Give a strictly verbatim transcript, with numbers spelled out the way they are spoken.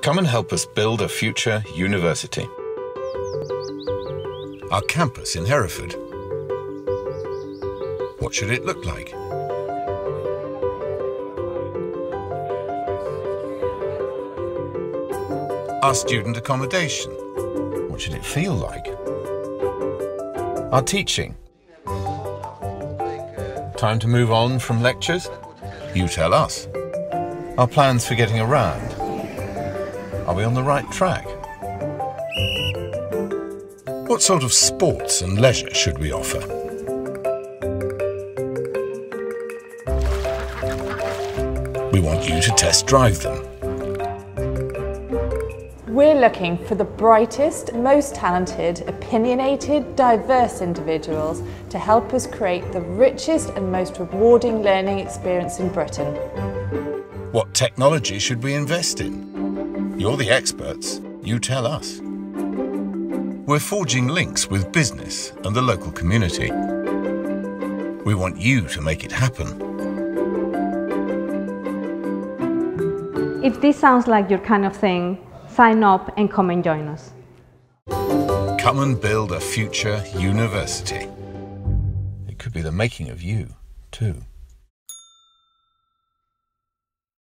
Come and help us build a future university. Our campus in Hereford. What should it look like? Our student accommodation. What should it feel like? Our teaching. Time to move on from lectures? You tell us. Our plans for getting around. Are we on the right track? What sort of sports and leisure should we offer? We want you to test drive them. We're looking for the brightest, most talented, opinionated, diverse individuals to help us create the richest and most rewarding learning experience in Britain. What technology should we invest in? You're the experts, you tell us. We're forging links with business and the local community. We want you to make it happen. If this sounds like your kind of thing, sign up and come and join us. Come and build a future university. It could be the making of you, too.